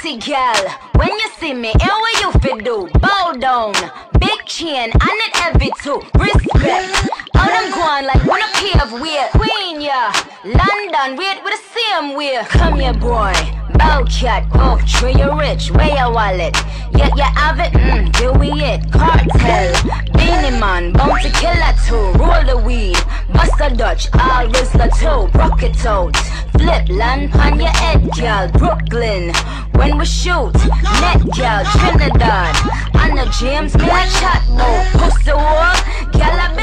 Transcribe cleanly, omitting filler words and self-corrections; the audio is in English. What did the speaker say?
Pretty girl, when you see me, and what you fi do? Bow down, big chain, and it heavy too. Respect, how them going like when a cave weird. Queen, yeah, London, wait with the same way. Come here, boy, bow cat, oh, tree you rich, where your wallet? Yeah, you have it, do we it? Cartel, Beanie Man, bounty killer too. Roll the weed, bust a Dutch, all Rizzler too. Rock it out, flip, land on your head, girl. Brooklyn, when we shoot, net girl, Trinidad. And the James, me like chat, no, pussy wall, girl, I